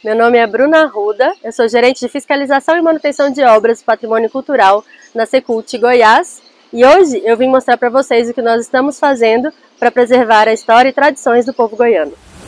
Meu nome é Bruna Arruda, eu sou gerente de fiscalização e manutenção de obras do patrimônio cultural na Secult Goiás e hoje eu vim mostrar para vocês o que nós estamos fazendo para preservar a história e tradições do povo goiano.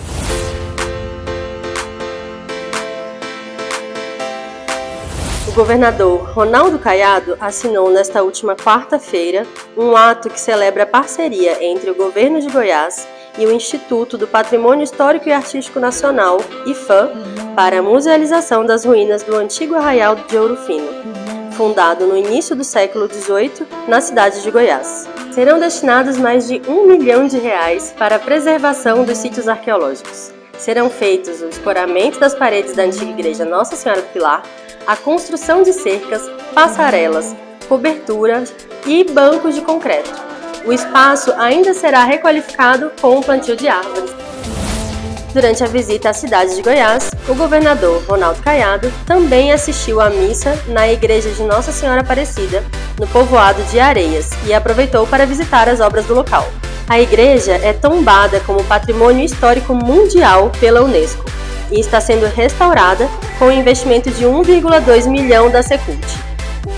O governador Ronaldo Caiado assinou nesta última quarta-feira um ato que celebra a parceria entre o governo de Goiás e o Instituto do Patrimônio Histórico e Artístico Nacional, IPHAN, para a musealização das ruínas do antigo arraial de Ouro Fino, fundado no início do século XVIII na cidade de Goiás. Serão destinados mais de R$1 milhão para a preservação dos sítios arqueológicos. Serão feitos o escoramento das paredes da antiga igreja Nossa Senhora do Pilar, a construção de cercas, passarelas, coberturas e bancos de concreto. O espaço ainda será requalificado com o plantio de árvores. Durante a visita à cidade de Goiás, o governador Ronaldo Caiado também assistiu à missa na igreja de Nossa Senhora Aparecida, no povoado de Areias, e aproveitou para visitar as obras do local. A igreja é tombada como Patrimônio Histórico Mundial pela Unesco e está sendo restaurada com um investimento de R$1,2 milhão da Secult.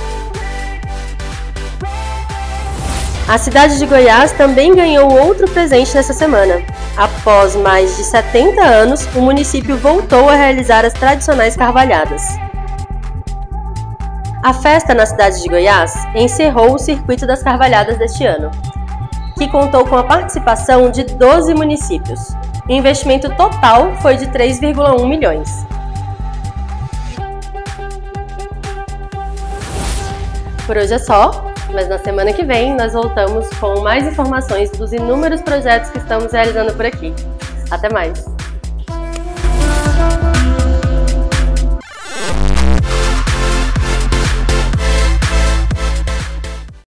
A cidade de Goiás também ganhou outro presente nessa semana. Após mais de 70 anos, o município voltou a realizar as tradicionais carvalhadas. A festa na cidade de Goiás encerrou o circuito das carvalhadas deste ano, que contou com a participação de 12 municípios. O investimento total foi de R$3,1 milhões. Por hoje é só. Mas na semana que vem nós voltamos com mais informações dos inúmeros projetos que estamos realizando por aqui. Até mais!